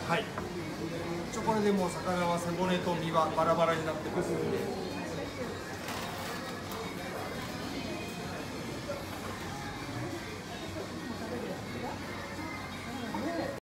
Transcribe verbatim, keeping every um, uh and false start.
はい。一応これでもう魚は背骨と身はバラバラになってますので。